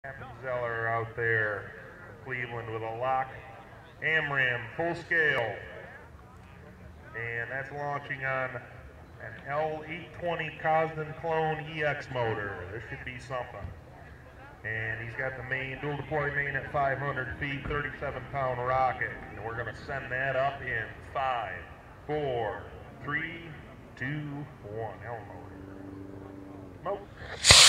Appenzeller out there, Cleveland with a lock. Amraam, full scale. And that's launching on an L820 Cosden clone EX motor. This should be something. And he's got the main, dual deploy main at 500 feet, 37-pound rocket. And we're going to send that up in 5, 4, 3, 2, 1. Hell no. Nope.